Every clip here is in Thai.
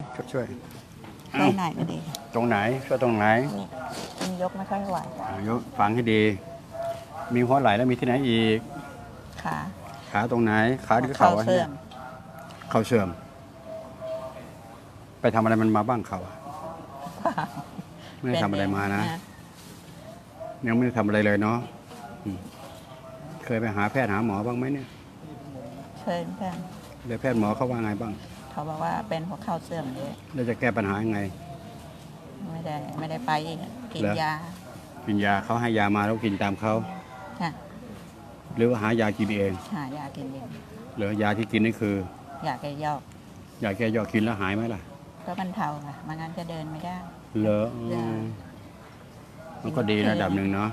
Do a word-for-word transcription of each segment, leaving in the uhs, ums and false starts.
ช่วยช่วยไหนไม่ดีตรงไหนช่วยตรงไหนมันยกไม่ค่อยไหวยกฟังให้ดีมีหัวไหล่แล้วมีที่ไหนอีกขาขาตรงไหนขาหรือเข่าเสื่อมเข่าเสื่อมไปทำอะไรมันมาบ้างเข่าไม่ได้ทำอะไรมานะยังไม่ได้ทำอะไรเลยเนาะเคยไปหาแพทย์หาหมอบ้างไหมเนี่ยเคยเหมือนกันแล้วแพทย์หมอเขาว่าไงบ้างเขาบอกว่าเป็นหัวเข่าเสื่อมเยอะแล้วจะแก้ปัญหายังไงไม่ได้ไม่ได้ไปอีกกินยากินยาเขาให้ยามาแล้วกินตามเขาหรือว่าหายากินเองหายากินเองหรือยาที่กินนี่คือยาแก้ยอกยาแก้ยอกกินแล้วหายไหมล่ะก็บรรเทาค่ะไม่งั้นจะเดินไม่ได้เหรอมันก็ดีระดับหนึ่งเนาะ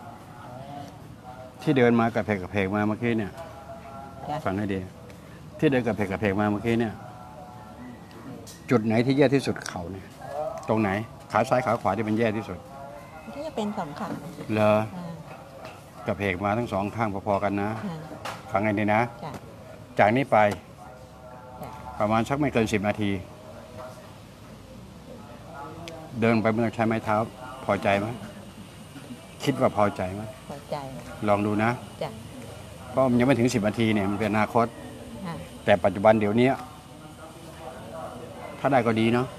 ที่เดินมากับเพกกับเพกมาเมื่อกี้เนี่ยฟังให้ดีที่เดินกับเพกกับเพกมาเมื่อกี้เนี่ยจุดไหนที่แย่ที่สุดเข่าเนี่ยตรงไหนขาซ้ายขาขวาที่มันแย่ที่สุดที่จะเป็นสองขาเหรอกับเพกมาทั้งสองข้างพอๆกันนะฟังให้ดีนะจากนี้ไปประมาณสักไม่เกินสิบนาทีเดินไปเมื่อใช้ไม้เท้าพอใจไหมคิดว่าพอใจไหมพอใจลองดูนะเพราะมันยังไม่ถึงสิบนาทีเนี่ยมันเป็นอนาคตแต่ปัจจุบันเดี๋ยวนี้ถ้าได้ก็ดีเนาะ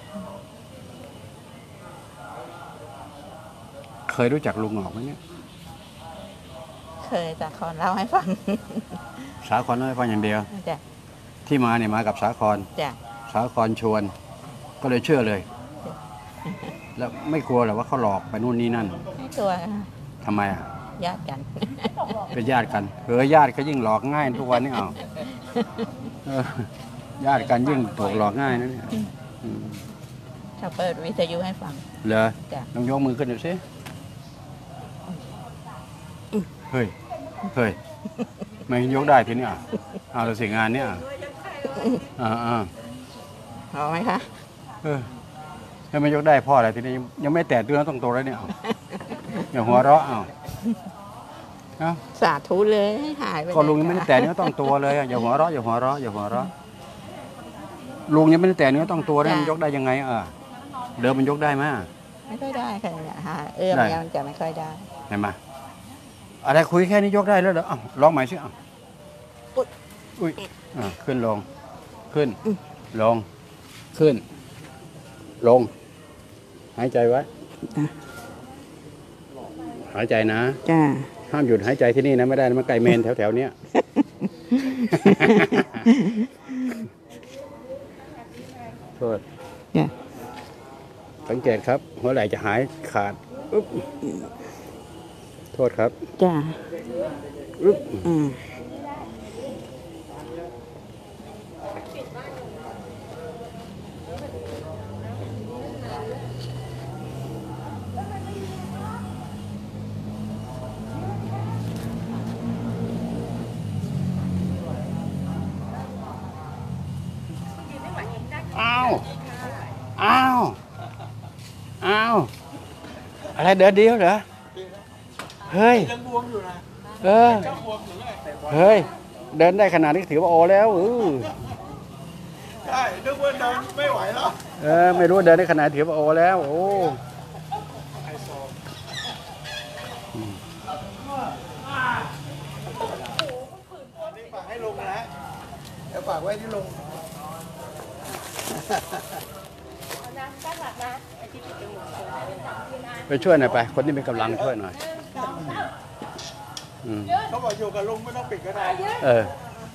เคยรู้จักลุงหงอกไหมเนี่ยเคยจากคนเล่าให้ฟังสาครเล่าให้ฟังอย่างเดียวที่มาเนี่ยมากับสาครสาครชวนก็เลยเชื่อเลยแล้วไม่กลัวหรอว่าเขาหลอกไปนู่นนี่นั่นไม่กลัวทำไมอ่ะญาติกันเป็นญาติกันเออญาติก็ยิ่งหลอกง่ายทุกวันนี้เอาญาติกันยิ่งถูกหลอกง่ายนะเนี่ยเขาเปิดวิทยุให้ฟังเหรอลองยกมือขึ้นดูสิเฮ้ยเฮ้ยไม่ยกได้ทีนี้อ่ะเอาแต่สิ่งงานเนี่ยอ่าอ่าเอาไหมคะเออถ้าไม่ยกได้พ่ออะไรทีนี้ยังไม่แตะตัวต้องโตแล้วเนี่ยอย่าหัวเราะเอาสาธุเลยหายไปก็ลุงยังไม่ได้แตะเนื้อต้องตัวเลยอย่าหัวเราะอย่าหัวเราะอย่าหัวเราะลุงยังไม่ได้แตะเนื้อต้องตัวเลยมันยกได้ยังไงอ่ะเดิมมันยกได้ไหมไม่ค่อยได้ค่ะเอื้อมยังจะไม่ค่อยได้เห็นไหมอะไรคุยแค่นี้ยกได้แล้วเหรอร้องใหม่สิอ่ะอุ้ยอ่ะขึ้นลงขึ้นลงขึ้นลงหายใจไว้หายใจนะจ้าห้ามหยุดหายใจที่นี่นะไม่ได้มันไกลเมนแถวๆเนี้ยโทษสังเกตครับหัวไหล่จะหายขาดอุ๊บโทษครับจ้าอุ๊บอืมอ้าวอ้าวอ้าวอะไรเดินเดียวเหรอเฮ้ยเออเฮ้ยเดินได้ขนาดนี้ถือว่าโอแล้วเออได้นึกว่าเดินไม่ไหวแล้วเออไม่รู้เดินได้ขนาดถือว่าโอแล้วโอ้นี่ฝากให้ลงนะเดี๋ยวฝากไว้ที่ลงไปช่วยหน่อยไปคนที่เป็นกำลังช่วยหน่อยเขาบอกอยู่กับลุงไม่ต้องปิดก็ได้เออ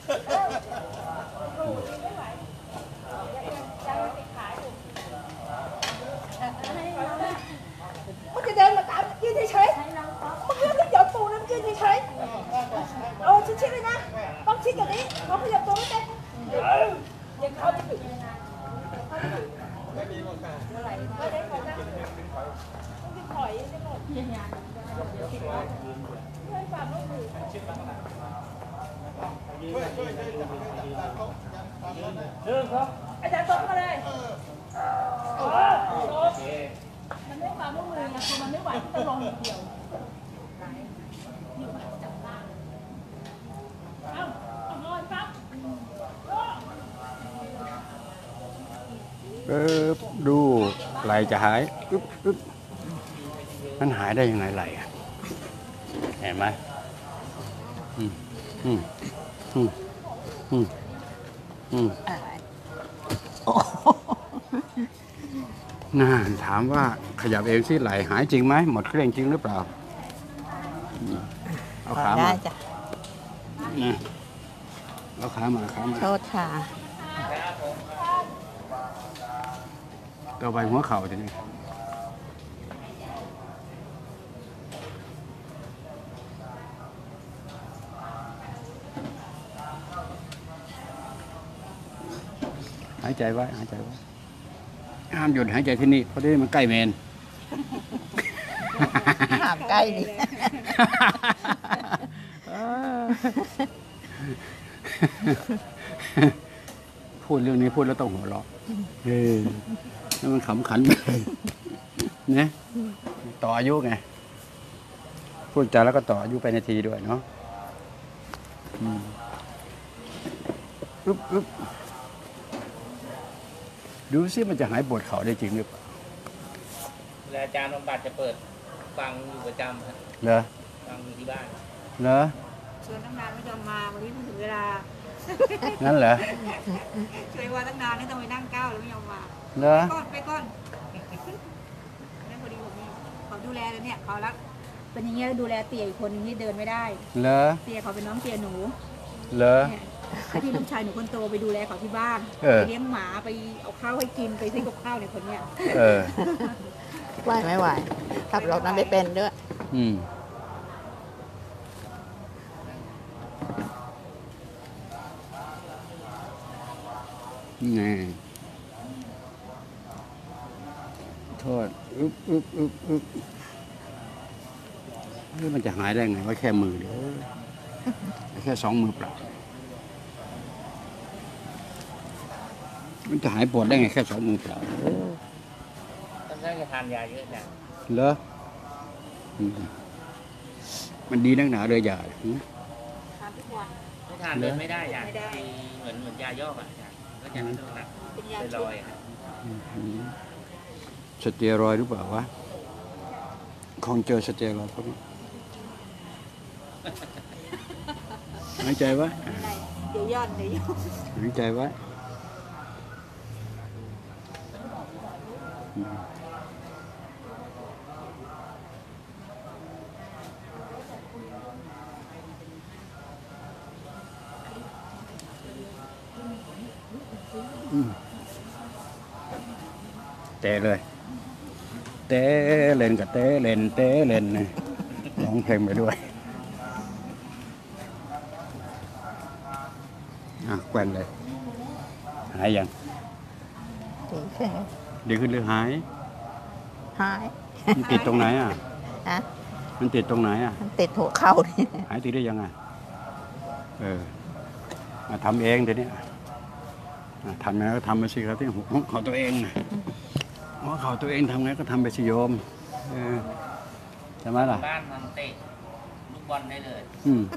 มึงจะเดินมาตามยืนเฉยๆมึงเลือกที่หยดปูน้ำยืนเฉยๆโอ้ชิดๆเลยนะต้องชิดอย่างนี้เขาขยับตัวไม่ได้ยังเข้าไม่ถึงไม่มีโอกาสเมื่อไหร่ก็ได้ขอนั่งต้องถอยได้หมดเพื่อนฝากลูกหนูช่วยช่วยช่วยอาจารย์โต๊ะมาเลยมันไม่ความร่วมมือไงคือมันไม่ไหวที่จะลงเดียวอยู่มาจับล่างเอ้าเอานอนปั๊บเออดูไหลจะหายอึ๊บอึ๊บมันหายได้ยังไงไหลอะเห็นไหมอืมอืมอืมอืมอืมอะไรน่าถามว่าขยับเองสิไหลหายจริงไหมหมดเครื่องจริงหรือเปล่าอืมเอาขาได้มาจ้ะนะเอาขามาขามาโทษค่ะต่อไปหัวเข่าทีนี้หายใจไว้หายใจไว้ห้ามหยุดหายใจที่นี่เพราะที่นี่มันใกล้เมนหามใกล้ดิพูดเรื่องนี้พูดแล้วต้องหัวเราะเออแล้วมันขำขันไปเนี่ยต่ออายุไง พูดจาแล้วก็ต่ออายุไปนาทีด้วยเนาะอืมอึ๊บอึ๊บดูซิมันจะหายปวดเข่าได้จริงหรือเปล่าเวลาอาจารย์บำบัดจะเปิดฟังอยู่ประจำครับเหรอฟังอยู่ที่บ้านเหรอชวนตั้งนานไม่ยอมมาวันนี้ถึงเวลางั้นเหรอช่วยว่าตั้งนานนี่ต้องไปนั่งก้าวแล้วไม่ยอมมาเหรอก่อนไปก่อนนั่นพอดีผมนี่เขาดูแลเลยเนี่ยเขารักเป็นอย่างเงี้ยดูแลเตี่ยอีกคนนึงที่เดินไม่ได้เหรอเตี่ยเขาเป็นน้องเตี่ยหนูเหรอเนี่ยแล้วที่ลูกชายหนูคนโตไปดูแลเขาที่บ้านเออไปเลี้ยงหมาไปเอาข้าวให้กินไปซื้อกับข้าวเนี่ยคนเนี้ยเออไหวไม่ไหวขับรถนั้นไม่เป็นด้วยอืมนี่โทษอึ๊บอึ๊บอึ๊บอึ๊บเฮ้ยมันจะหายได้ไงว่าแค่มือเดียวแค่สองมือเปล่ามันจะหายปวดได้ไงแค่สองมือเปล่าท่านน่าจะทานยาเยอะจังเหรออืมมันดีนักหนาเลยยาหืมทานทุกวันไม่ทานเดินไม่ได้ยาเหมือนเหมือนยาย่อกอ่ะอาจารย์ก็จะหนักเป็นยาเป็นชุรดอยครับอืมสเตียรอยด์หรือเปล่าวะคงเจอสเตียรอยด์พวกนี้หายใจไว้อะไรเดี๋ยวย่อนเดี๋ยวย่อนหายใจไว้อืมอืมเตะเลย เตะเล่นกับเตะเล่นเตะเล่นนะร้องเพลงไปด้วยอ่ะแกว่งเลย หายยังดีขึ้นดีขึ้นหรือหายหายมันติดตรงไหนอ่ะฮะมันติดตรงไหนอ่ะมันติดหัวเข่านี่หายติดได้ยังไงเออ มาทำเองเดี๋ยวนี้อ่ะทำไงก็ทำไปสิครับที่หัวเขาตัวเองนะหัวเขาตัวเองทำไงก็ทำไปสิโยมเออใช่ไหมล่ะบ้านทำเตะลูกบอลได้เลยอืม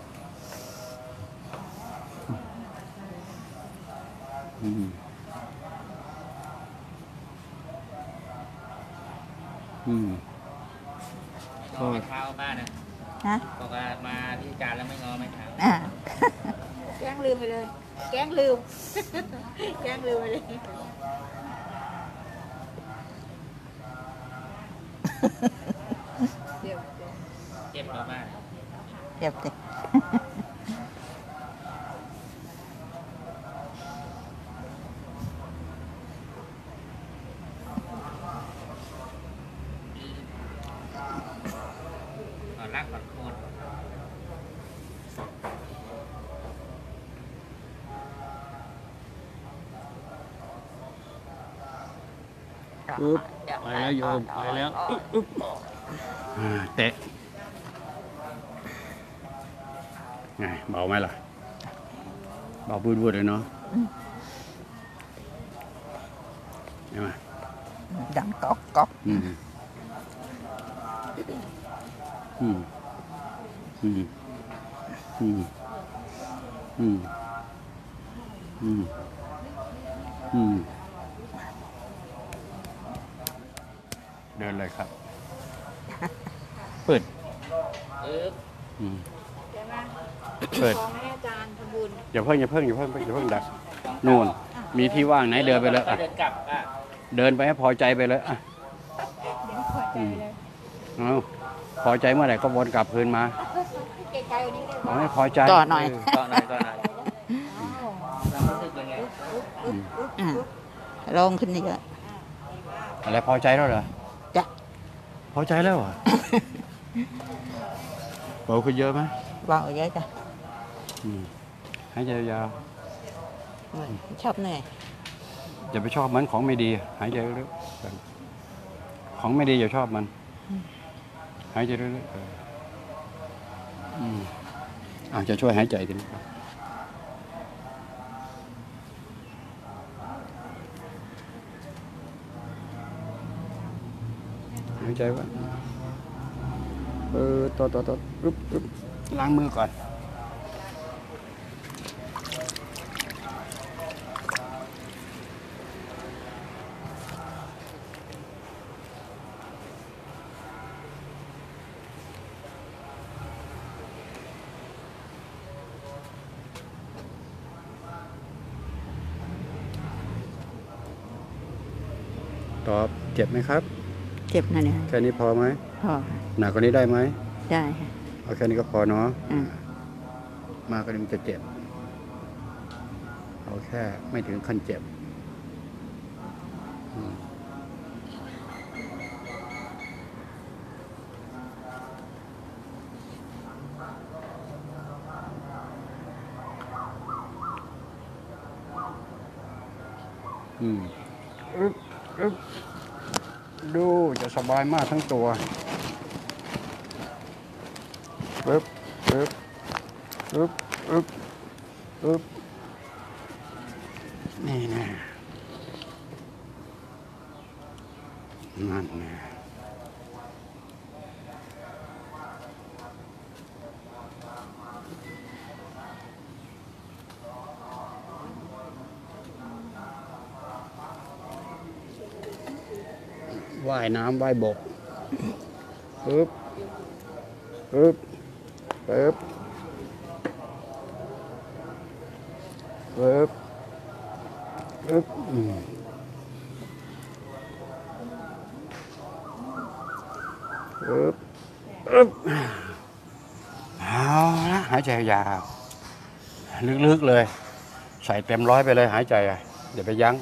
อืมอืมงอไม้เท้าบ้านนะฮะบอกว่ามาที่อาจารย์แล้วไม่งอไม้เท้าอ่าแกล้งลืมไปเลย แกล้งลืม แกล้งลืมไปเลย เดี๋ยวเจ็บเรามากเจ็บสิก่อนรักก่อนโคนอึ๊บไปแล้วโยมไปแล้วอึ๊บอึ๊บอ่าเตะไงเบาไหมล่ะเบาบูดๆเลยเนาะใช่ไหมดังก๊อกก๊อกอืมอืมอืมอืมอืมอืมอืมเดินเลยครับเปิดอึ๊บอืมใช่ไหมเปิดขอให้อาจารย์ทำบุญอย่าเพิ่งอย่าเพิ่งอย่าเพิ่งอย่าเพิ่งดักนู่นมีที่ว่างไหนเดินไปเลยก็อ่ะเดินกลับอ่ะเดินไปให้พอใจไปเลยอ่ะเดี๋ยวพอใจเลยเอาพอใจเมื่อไหร่ก็วนกลับคืนมาไกลๆกว่านี้เลยเอาให้พอใจต่อหน่อยต่อหน่อยต่อหน่อยเรารู้สึกเป็นไงอืมอ่าลงขึ้นอีกแล้วอะไรพอใจแล้วเหรอจ้ะพอใจแล้วเหรอ เบาขึ้นเยอะไหมเบาเยอะจ้ะอืมหายใจยาวชอบเหนื่อยๆอย่าไปชอบมันของไม่ดีหายใจลึกๆของไม่ดีอย่าชอบมันหายใจลึกๆเอออืมอาจจะช่วยหายใจทีนี้หายใจไว้เออต่อต่อต่อปึ๊บปึ๊บล้างมือก่อนตอบเจ็บไหมครับเจ็บนะเนี่ยแค่นี้พอไหมพอหนักกว่านี้ได้ไหมได้ค่ะเอาแค่นี้ก็พอเนาะอืมมากกว่านี้มันจะเจ็บ เอาแค่ไม่ถึงขั้นเจ็บอืมอืมอึ๊บอึ๊บดูจะสบายมากทั้งตัวปึ๊บปึ๊บปึ๊บปึ๊บปึ๊บนี่นะนั่นนะว่ายน้ำว่ายบกปึ๊บปึ๊บปึ๊บปึ๊บปึ๊บอืมปึ๊บปึ๊บเอาละหายใจยาวลึกๆเลย ใส่เต็มร้อยไปเลยหายใจอ่ะอย่าไปยั้ง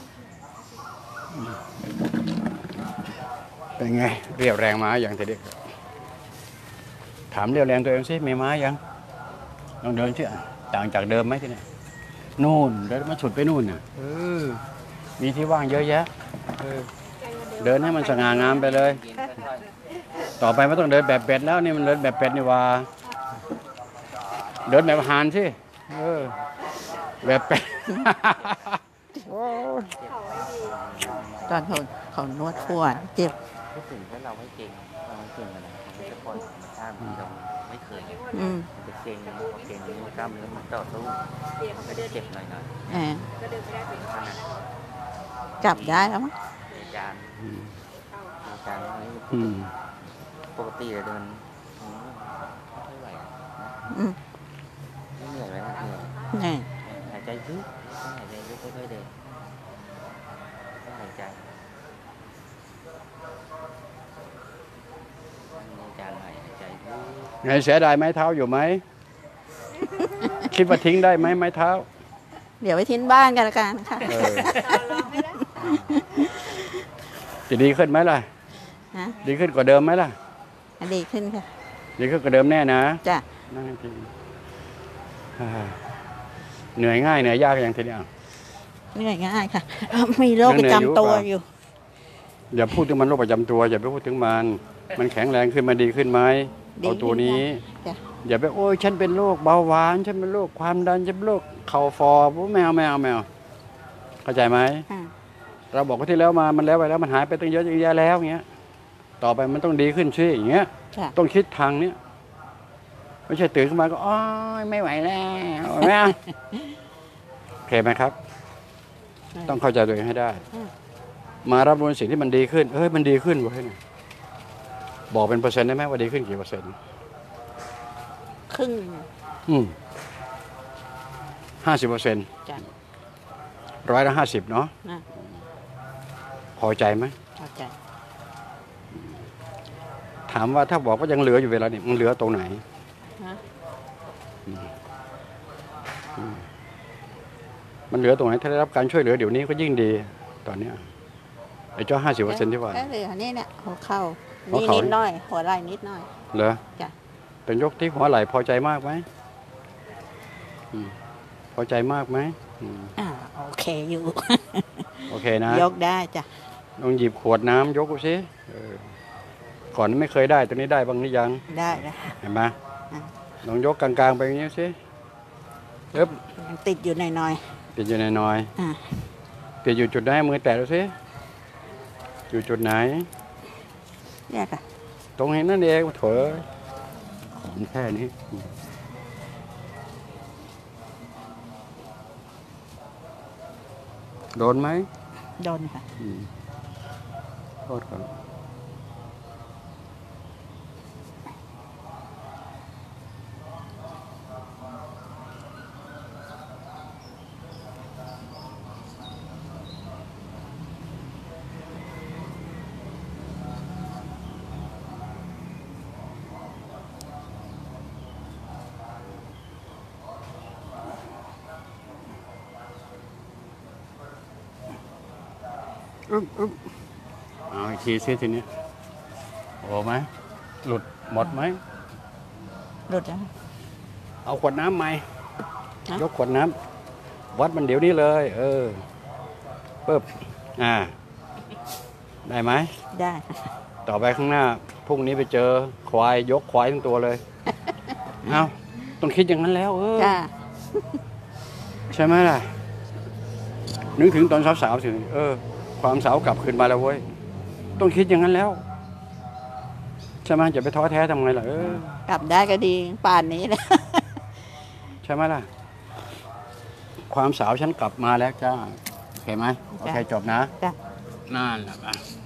เป็นไงเรียวแรงม้าอย่างทีเดียวถามเรียวแรงตัวเองสิมีม้ายังลองเดินสิอ่ะต่างจากเดิมไหมทีนี้นู่นเดินมาฉุดไปนู่นน่ะเออมีที่ว่างเยอะแยะเออเดินให้มันสง่างามไปเลยเย็นค่อยต่อไปไม่ต้องเดินแบบเป็ดแล้วนี่มันเดินแบบเป็ดนี่ว่า เดินแบบห่านสิเออแบบเป็ด โอ้ยตอนเขาเขานวดปวดเจ็บๆพูดถึงถ้าเราไม่เก่งเราไม่เก่งอะไรมันจะปล่อยธรรมชาติที่เราไม่เคยอืมมันจะเก่งพอเก่งนี้กล้ามเนื้อมันต่อสู้มันก็จะเจ็บหน่อยแอบก็เดินไม่ได้เป็นวันนั้นจับได้แล้วมั้งๆอาจารย์อาจารย์อืมปกติเดินไม่ไหวนะอืมไม่เหนื่อยไหมเหนื่อยแน่หายใจลึกหายใจลึกค่อยๆเดินหายใจอาจารย์หายใจลึกไงเสียดายไม้เท้าอยู่ไหม คิดว่าทิ้งได้ไหมไม้เท้าเดี๋ยวไปทิ้งบ้านกันละกันค่ะเออ จะดีขึ้นไหมล่ะฮะดีขึ้นกว่าเดิมไหมล่ะดีขึ้นค่ะดีขึ้นกว่าเดิมแน่นะจ้ะนั่งให้ทีอ่าเหนื่อยง่ายเหนื่อยยากอย่างทีเนี้ยเหนื่อยง่ายค่ะ มีโรคประจำตัวอยู่อย่าพูดถึงมันโรคประจำตัว อย่าไปพูดถึงมัน มันแข็งแรงขึ้นมันดีขึ้นไหมดีเอาตัวนี้จ้ะอย่าไปโอ้ยฉันเป็นโรคเบาหวาน ฉันเป็นโรคความดันฉันเป็นโรคเข่าฟอแมวแมวแมวเข้าใจไหมอ่าเราบอกว่าที่แล้วมามันแล้วไปแล้วมันหายไปตั้งเยอะตั้งแยะแล้วอย่างเงี้ย ต่อไปมันต้องดีขึ้นสิอย่างเงี้ยจ้ะต้องคิดทางเนี้ยไม่ใช่ตื่นขึ้นมาก็อ๋อไม่ไหวแล้วไม่เอาโอเคไหมครับ ต้องเข้าใจตัวเองให้ได้ มารับรู้สิ่งที่มันดีขึ้นเอ้ยมันดีขึ้นเว้ยเนี่ยบอกเป็นเปอร์เซ็นต์ได้ไหมว่าดีขึ้นกี่เปอร์เซ็นต์ครึ่งอืมห้าสิบเปอร์เซ็นต์จ้ะร้อยละห้าสิบเนาะนะพอใจไหมเข้าใจถามว่าถ้าบอกว่ายังเหลืออยู่เวลานี้มันเหลือตรงไหนฮะมันเหลือตรงไหนถ้าได้รับการช่วยเหลือเดี๋ยวนี้ก็ยิ่งดีตอนเนี้ยไอ้เจ้าห้าสิบเปอร์เซ็นต์ที่ว่าแค่เหลือนี่เนี่ยหัวเข่าหัวนี่เข่านิดหน่อย หัวไหล่นิดหน่อยเหรอจ้ะเป็นยกที่หัวไหล่พอใจมากไหมอืมพอใจมากไหมอืมอ่าโอเคอยู่โอเคนะยกได้จ้ะลองหยิบขวดน้ำยกดูสิเออก่อนไม่เคยได้ตัวนี้ได้บ้างหรือยังได้นะเห็นไหมอ่ะลองยกกลางๆไปอย่างนี้สิเอ๊บยังติดอยู่หน่อยติดอยู่หน่อยๆอ่าๆติดอยู่จุดไหนมือแตะดูสิอยู่จุดไหนเนี่ยค่ะตรงนี้นั่นเองโถยของแค่นี้โดนไหมโดนค่ะอืมโทษครับอึ๊บอึ๊บเอาอีกทีซิทีนี้โอ้ไหมหลุดหมดไหมหลุดแล้วเอาขวดน้ำไหมฮะยกขวดน้ำวัดมันเดี๋ยวนี้เลย เออปึ๊บอ่า ได้ไหมได้ต่อไปข้างหน้าพรุ่งนี้ไปเจอควายยกควายทั้งตัวเลย เอาต้องคิดอย่างนั้นแล้ว เออจ้าใช่ไหมล่ะ นึกถึงตอนสาวๆสิเออ ความสาวกลับคืนมาแล้วเว้ย ต้องคิดอย่างนั้นแล้ว ใช่ไหมจะไปท้อแท้ทำไงล่ะเออกลับได้ก็ดีป่านนี้นะใช่ไหมล่ะ ความสาวฉันกลับมาแล้วจ้าโอเคไหมโอเคจบนะจ้ะนั่นแหละ